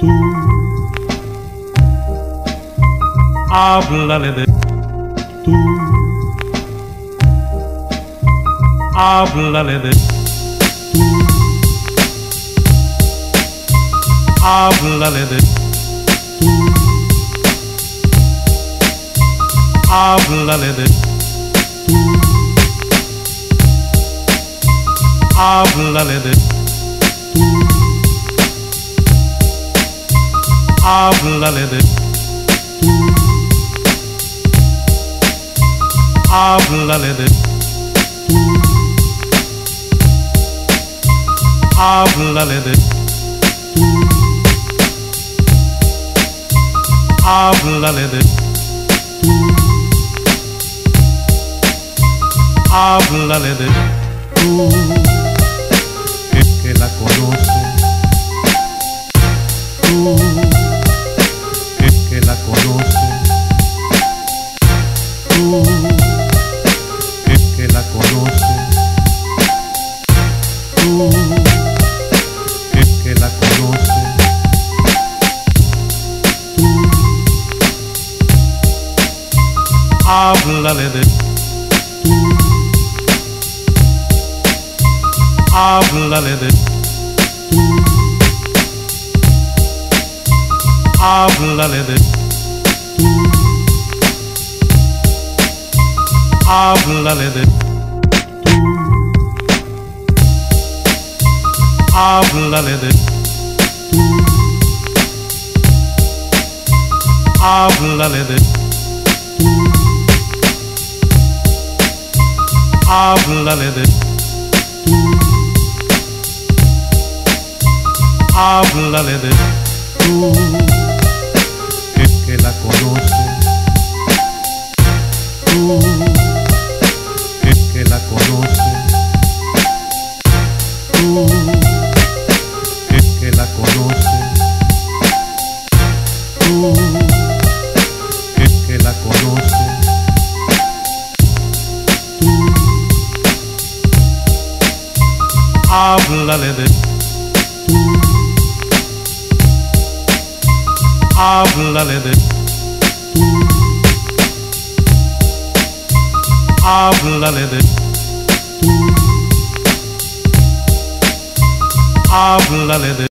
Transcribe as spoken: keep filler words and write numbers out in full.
tú. Háblale de tú. Háblale de tú. Háblale de tú. Háblale de tú. Háblale de tú. Háblale de tú. Háblale de tú. Háblale de tú. Háblale de tú. Háblale de tú. Es que la conoce. Tú. Es que la conoce. Tú. Es que la conoce. Tú. Es que la conoce. Tú. Háblale de tú. Háblale de tú. Háblale de tú. Háblale de tú. Háblale de tú. Háblale de tú. Háblale de tú. Háblale de tú. Es que la conoce. Tú. Es que la conoce. Tú. Es que la conoce. Tú. Es que la conoce. Tú. Háblale de tú. Háblale de tú. Háblale de tú. Háblale de